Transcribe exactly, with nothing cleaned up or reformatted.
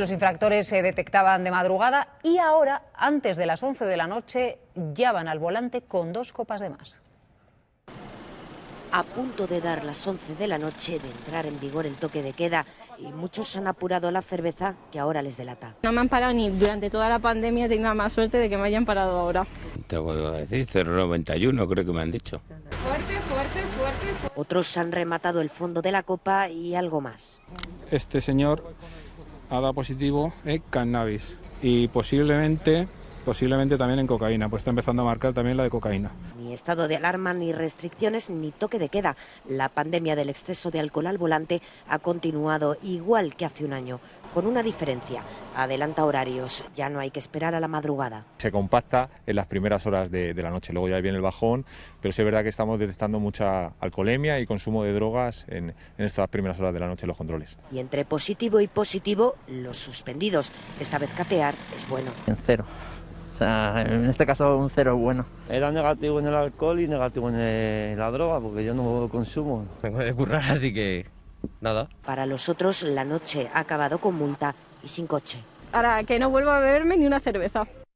Los infractores se detectaban de madrugada y ahora, antes de las once de la noche, ya van al volante con dos copas de más. A punto de dar las once de la noche, de entrar en vigor el toque de queda, y muchos han apurado la cerveza que ahora les delata. No me han parado ni durante toda la pandemia, he tenido la más suerte de que me hayan parado ahora. Te puedo decir, cero coma noventa y uno creo que me han dicho. Fuerte, fuerte, fuerte. Otros han rematado el fondo de la copa y algo más. Este señor ha dado positivo en cannabis y posiblemente... posiblemente también en cocaína, pues está empezando a marcar también la de cocaína. Ni estado de alarma, ni restricciones, ni toque de queda. La pandemia del exceso de alcohol al volante ha continuado igual que hace un año, con una diferencia. Adelanta horarios, ya no hay que esperar a la madrugada. Se compacta en las primeras horas de, de la noche, luego ya viene el bajón, pero sí es verdad que estamos detectando mucha alcoholemia y consumo de drogas en, en estas primeras horas de la noche en los controles. Y entre positivo y positivo, los suspendidos. Esta vez capear es bueno. En cero. O sea, en este caso un cero bueno. Era negativo en el alcohol y negativo en el, la droga, porque yo no consumo. Vengo de currar, así que nada. Para los otros, la noche ha acabado con multa y sin coche. Ahora que no vuelvo a beberme ni una cerveza.